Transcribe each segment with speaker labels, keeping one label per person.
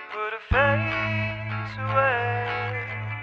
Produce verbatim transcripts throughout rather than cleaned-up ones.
Speaker 1: put her face away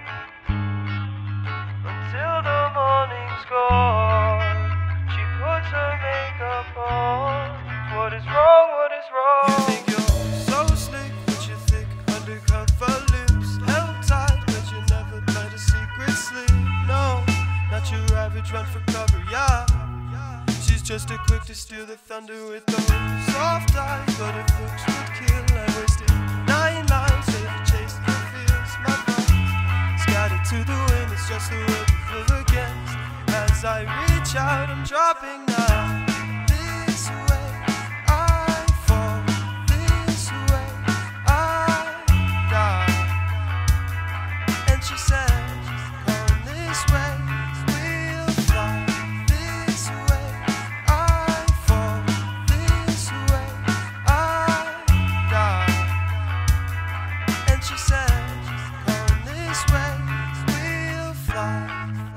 Speaker 1: until the morning's gone. She puts her makeup on. What is wrong? What is wrong?
Speaker 2: You think you're so slick with your thick undercover lips, held tight but you never let a secret slip. No, not your average run for cover, yeah. She's just too quick to steal the thunder with those soft eyes, but if looks would kill, I wasted nine lives, ever chased the feels. My mind scattered to the wind, it's just the way we feel against. As I reach out, I'm dropping now. This way I fall, this way I die. And she says, going this way we'll fly. This way I fall, this way I die. And she says, going this way we'll fly.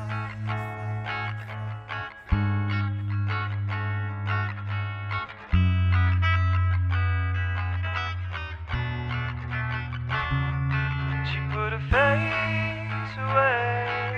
Speaker 1: She put her face away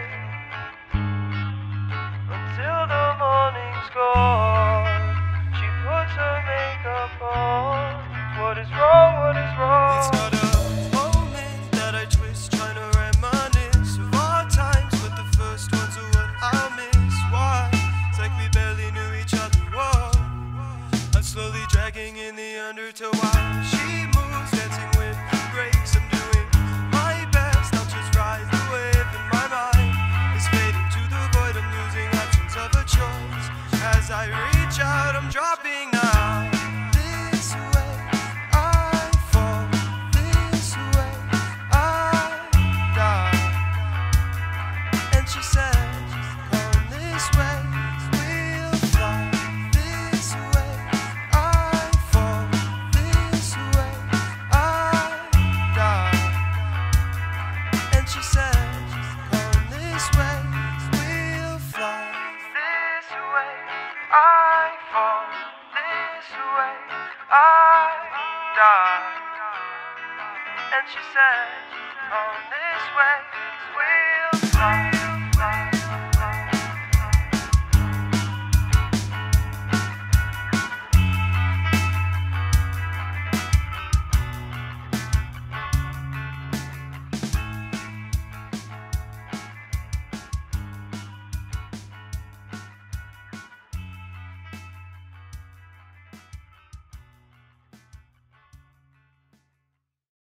Speaker 1: until the morning's gone. She puts her makeup on. What is wrong? What is wrong?
Speaker 2: It's not a moment that I twist, trying to reminisce of our times, but the first ones are what I'll miss. Why? It's like we barely knew each other. Whoa. I'm slowly dragging in the undertow while she moves, dancing with the breaks. I'm doing my best, I'll just ride the wave, and my mind is fading to the void. I'm losing options of a choice. As I reach out, I'm dropping now. This way I fall, this way I die. And she says, going this way we'll fly. This way I fall, this way I die. And she says, going this way we'll fly.
Speaker 1: This way I fall. This way I die. And she says, on this way we'll fly.